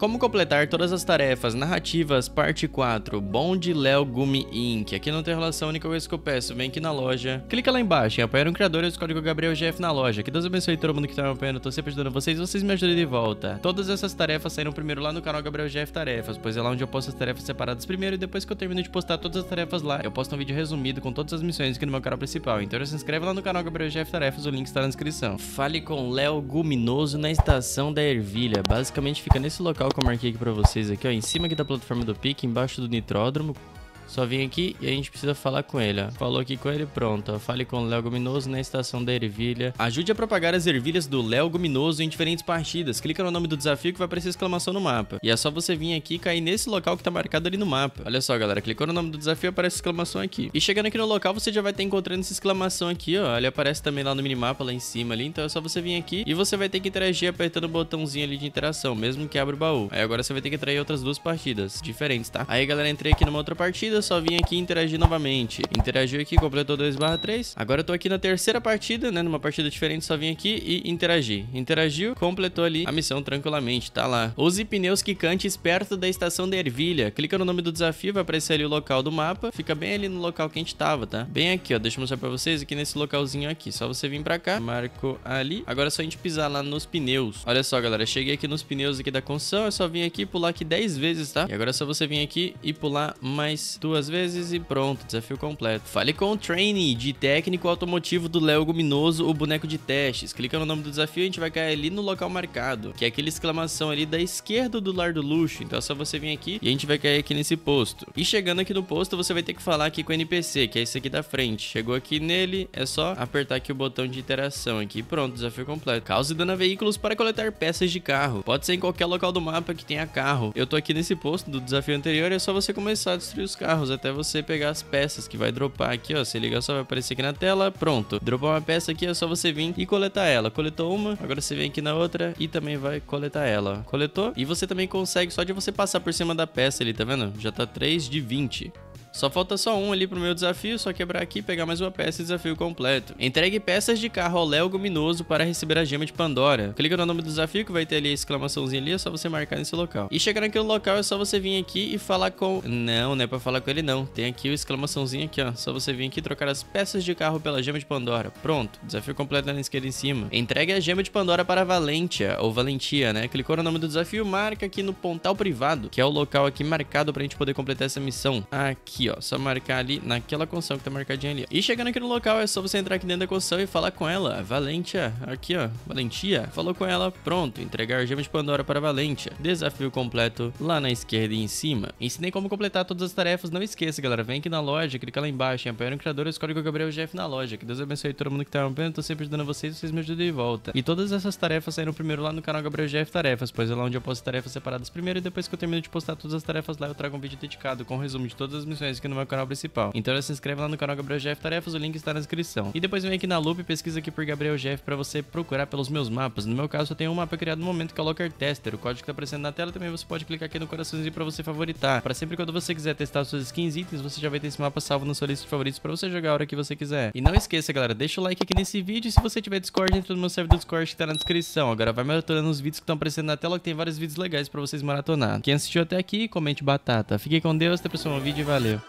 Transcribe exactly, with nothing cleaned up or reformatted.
Como completar todas as tarefas narrativas, parte quatro, Bond Léo Gumi incorporated. Aqui não tem relação, a única coisa que eu peço, vem aqui na loja, clica lá embaixo em apoiar um criador e use o código Gabriel G F na loja. Que Deus abençoe todo mundo que tá me apoiando, tô sempre ajudando vocês, vocês me ajudem de volta. Todas essas tarefas saíram primeiro lá no canal Gabriel G F Tarefas, pois é lá onde eu posto as tarefas separadas primeiro e depois que eu termino de postar todas as tarefas lá, eu posto um vídeo resumido com todas as missões aqui no meu canal principal. Então se inscreve lá no canal Gabriel G F Tarefas, o link está na descrição. Fale com Léo Guminoso na estação da Ervilha. Basicamente fica nesse local que eu marquei aqui pra vocês aqui, ó, em cima aqui da plataforma do pique, embaixo do nitródromo. Só vim aqui e a gente precisa falar com ele, ó. Falou aqui com ele, pronto, ó. Fale com o Léo Guminoso na estação da ervilha. Ajude a propagar as ervilhas do Léo Guminoso em diferentes partidas. Clica no nome do desafio que vai aparecer exclamação no mapa. E é só você vir aqui e cair nesse local que tá marcado ali no mapa. Olha só, galera, clicou no nome do desafio, aparece exclamação aqui. E chegando aqui no local, você já vai estar encontrando essa exclamação aqui, ó. Ele aparece também lá no minimapa, lá em cima ali. Então é só você vir aqui e você vai ter que interagir apertando o botãozinho ali de interação, mesmo que abra o baú. Aí agora você vai ter que entrar em outras duas partidas diferentes, tá? Aí, galera, entrei aqui numa outra partida, só vim aqui e interagir novamente. Interagiu aqui, completou dois barra três. Agora eu tô aqui na terceira partida, né? Numa partida diferente, só vim aqui e interagir. Interagiu, completou ali a missão tranquilamente, tá lá. Use pneus quicantes perto da estação da ervilha. Clica no nome do desafio, vai aparecer ali o local do mapa. Fica bem ali no local que a gente tava, tá? Bem aqui, ó. Deixa eu mostrar pra vocês aqui nesse localzinho aqui. Só você vir pra cá, marco ali. Agora é só a gente pisar lá nos pneus. Olha só, galera, cheguei aqui nos pneus aqui da construção. É só vir aqui e pular aqui dez vezes, tá? E agora é só você vir aqui e pular mais duas vezes e pronto, desafio completo. Fale com o trainee de técnico automotivo do Léo Guminoso, o boneco de testes. Clica no nome do desafio e a gente vai cair ali no local marcado, que é aquela exclamação ali da esquerda do lar do luxo. Então é só você vir aqui e a gente vai cair aqui nesse posto. E chegando aqui no posto, você vai ter que falar aqui com o N P C, que é esse aqui da frente. Chegou aqui nele, é só apertar aqui o botão de interação aqui. Pronto, desafio completo. Cause dano a veículos para coletar peças de carro. Pode ser em qualquer local do mapa que tenha carro. Eu tô aqui nesse posto do desafio anterior, é só você começar a destruir os carros até você pegar as peças que vai dropar aqui, ó. Se liga só, vai aparecer aqui na tela, pronto. Dropou uma peça aqui, é só você vir e coletar ela. Coletou uma, agora você vem aqui na outra e também vai coletar ela. Coletou? E você também consegue, só de você passar por cima da peça ali, tá vendo? Já tá três de vinte. Só falta só um ali pro meu desafio, só quebrar aqui, pegar mais uma peça e desafio completo. Entregue peças de carro ao Léo Guminoso para receber a gema de Pandora. Clica no nome do desafio que vai ter ali a exclamaçãozinha ali, é só você marcar nesse local. E chegar naquele local é só você vir aqui e falar com... Não, não é pra falar com ele não. Tem aqui o exclamaçãozinho aqui, ó. Só você vir aqui e trocar as peças de carro pela gema de Pandora. Pronto, desafio completo lá na esquerda em cima. Entregue a gema de Pandora para Valentia, ou Valentia, né? Clicou no nome do desafio, marca aqui no pontal privado, que é o local aqui marcado pra gente poder completar essa missão. Aqui, ó, só marcar ali naquela construção que tá marcadinha ali. E chegando aqui no local é só você entrar aqui dentro da construção e falar com ela. Valentia, aqui ó, Valentia. Falou com ela, pronto. Entregar gema de Pandora para Valentia. Desafio completo lá na esquerda e em cima. Ensinei como completar todas as tarefas. Não esqueça, galera, vem aqui na loja, clica lá embaixo em apoiar um criador, escolhe o Gabriel G F na loja. Que Deus abençoe todo mundo que tá acompanhando. Tô sempre ajudando vocês, vocês me ajudam de volta. E todas essas tarefas saíram primeiro lá no canal Gabriel G F Tarefas, pois é lá onde eu posto tarefas separadas primeiro e depois que eu termino de postar todas as tarefas lá, eu trago um vídeo dedicado com um resumo de todas as missões aqui no meu canal principal. Então se inscreve lá no canal Gabriel G F Tarefas, o link está na descrição. E depois vem aqui na lupa e pesquisa aqui por Gabriel G F pra você procurar pelos meus mapas. No meu caso eu tenho um mapa criado no momento que é o Locker Tester. O código que tá aparecendo na tela também você pode clicar aqui no coraçãozinho pra você favoritar. Pra sempre quando você quiser testar suas skins e itens, você já vai ter esse mapa salvo na sua lista de favoritos pra você jogar a hora que você quiser. E não esqueça, galera, deixa o like aqui nesse vídeo e se você tiver Discord, entra no meu servidor do Discord que tá na descrição. Agora vai maratonando os vídeos que estão aparecendo na tela, que tem vários vídeos legais pra vocês maratonar. Quem assistiu até aqui, comente batata. Fique com Deus, até o próximo vídeo e valeu.